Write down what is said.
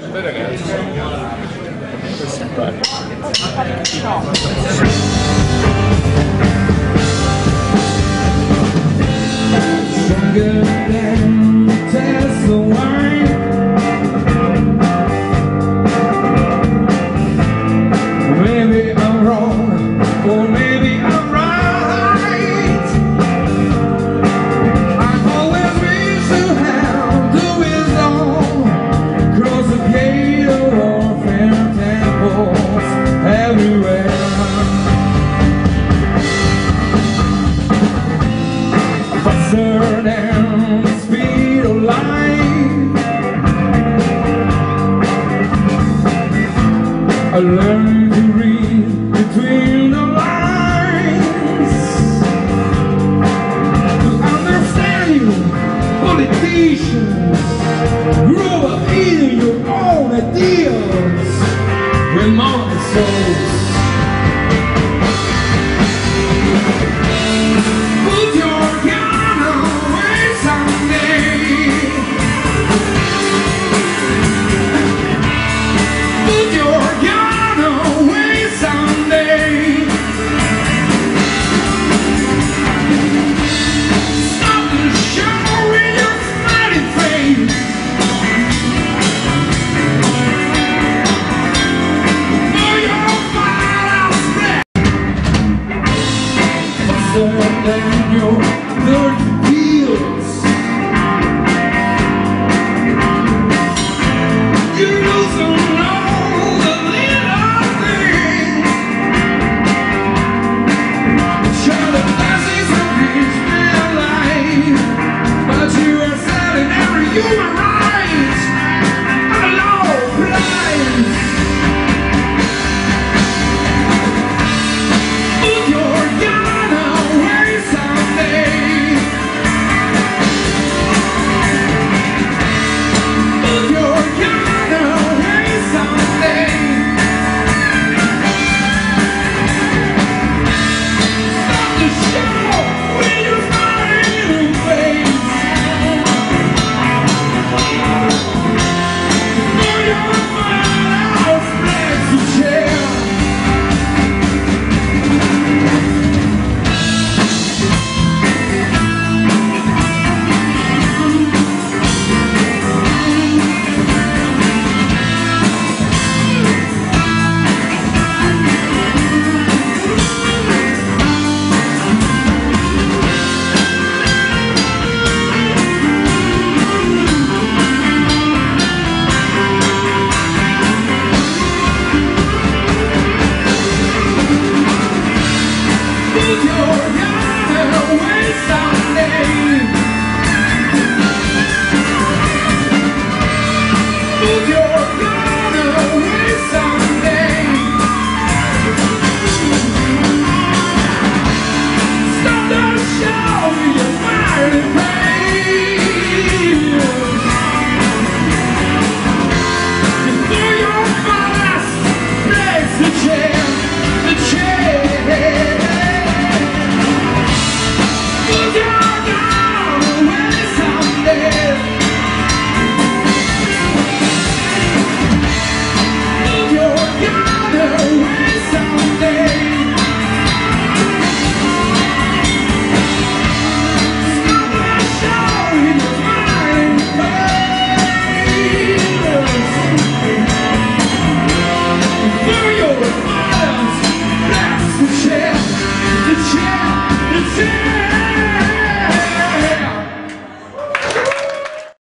Beh ragazzi, che simpatico. Stronger than test the wine. Maybe I'm wrong, or maybe I'm right. I always wish to have the wisdom, cross the gate of warfare temples everywhere. Faster than the speed of light, I learned to read between the lines. To understand you, politicians grew up eating your own ideas with modern souls. Put your gun away someday. Put your gun away someday. Stop the show with your smiling face. For your firehouse black. Faster than your dirty deals. You lose all the little things. Sure, the blessings of peace and life, but you are selling every human right at a low price. Put your gun away someday. Put your gun away someday. Stop the show with your smiling face. For your firehouse blacks to share. Put your gun away someday. Put your